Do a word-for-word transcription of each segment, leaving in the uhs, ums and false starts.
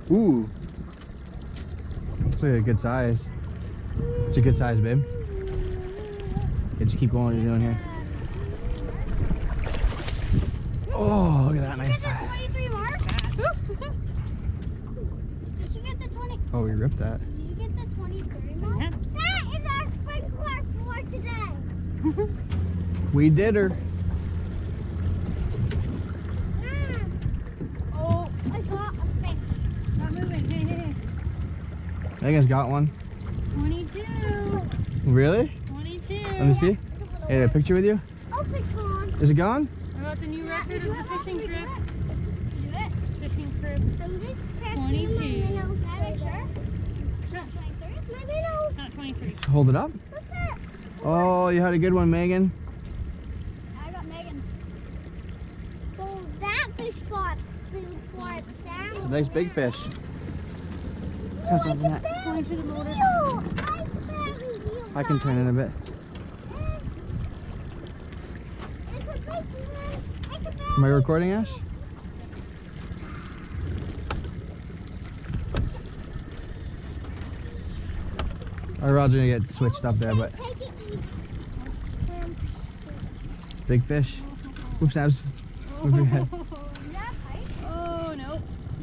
Ooh. It's like a good size. It's a good size, babe. Okay, just keep going what you're doing here. Oh, look at that nice size. Did you get the twenty? Oh, we ripped that. Did you get the twenty-three mark? Yeah. That is our sprinkler for today. We did her. Oh, I got a fish. Not moving. Hey, hey, hey. Megan's got one. twenty-two. Really? twenty-two. Let me see. Hey, a picture with you? Oh, it's gone. Is it gone? How about the new Yeah, record do of it. the fishing Do trip? it. Do it. Fishing trip. I'm just checking twenty-two. my minnows. Make sure. It's not, twenty-three. My minnows. it's not twenty-three. Hold it up. Look at. Oh, you had a good one, Megan. I got Megan's. Well, that fish got food for its family. It's a nice big fish. Sounds like that. Going to the motor. I can turn in a bit. Am I recording, Ash? Our rod's gonna get switched up there, but it's a big fish. Oops, Abs. Move your head. Oh, no.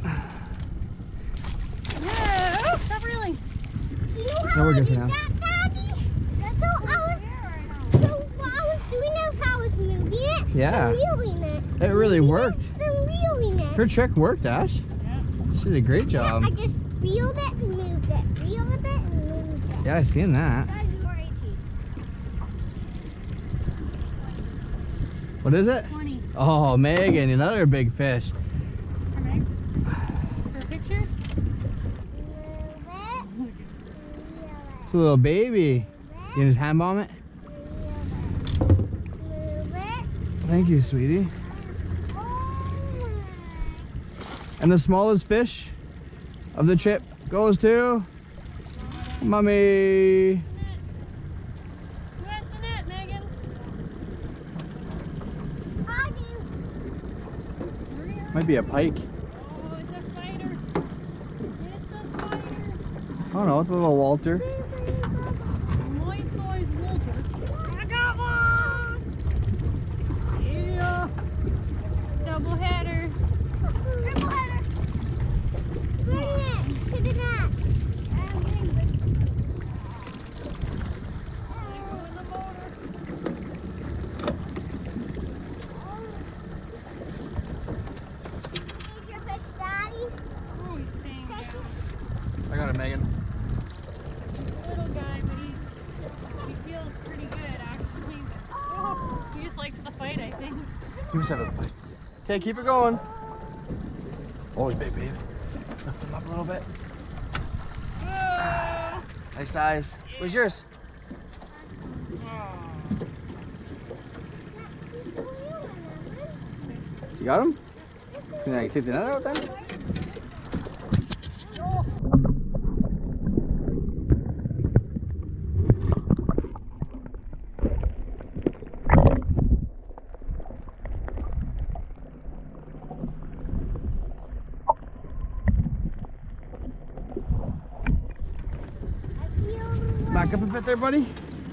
Yeah. Oh, stop reeling. No, we're good for now. So I was, so what I was doing is how I was moving it. Yeah. And reeling it. It really worked. Then reeling it. Her trick worked, Ash. Yeah. She did a great job. I just reeled it and moved it. Reeled it and moved it. Yeah, I seen that. What is it? twenty. Oh, Megan, another big fish. Okay. For a picture? Move it. Reel It's a little baby. it. You can just hand bomb it? Move it. Thank you, sweetie. Oh And the smallest fish of the trip goes to Mommy. Who has the net, Megan? my. I do. Might be a pike. Oh, it's a fighter. It's a fighter. I don't know, it's a little Walter. Moist boys Walter. I got one! Yeah. Double header. Triple header. Bring it to the net. Here's your fish, Daddy. Oh, he's staying down. I got it, Megan. Little guy, but he, he feels pretty good actually. Oh, he just likes the fight, I think. Give us that. Okay, keep it going. Oh, he's big, babe. Lift him up a little bit. Oh. Nice size. Where's yours? You got him? Can I take the net out then? Back up a bit there, buddy.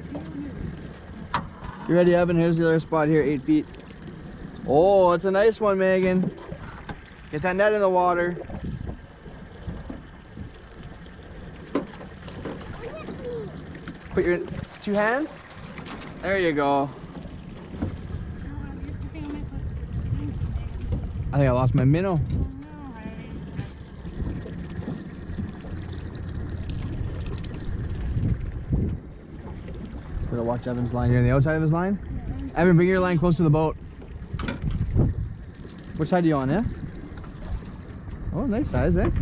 You ready, Evan? Here's the other spot here, eight feet. Oh, it's a nice one, Megan. Get that net in the water. Put your two hands. There you go. I think I lost my minnow. Gotta watch Evan's line here on the outside of his line. Evan, bring your line close to the boat. Which side are you on, yeah? Oh, nice size, eh?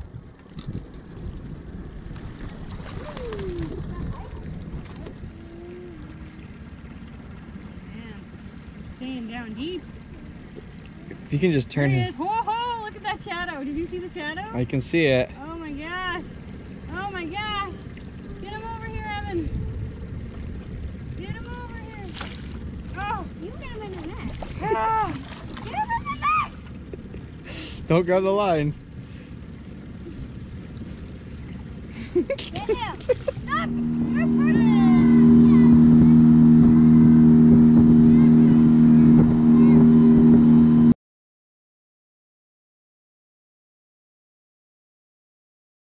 Staying down deep. If you can just turn There he here. is. Whoa, whoa, look at that shadow. Did you see the shadow? I can see it. Oh my gosh. Oh my gosh. Get him over here, Evan. Get him over here. Oh, You get him in the net. ah. Get him in the net. Don't grab the line.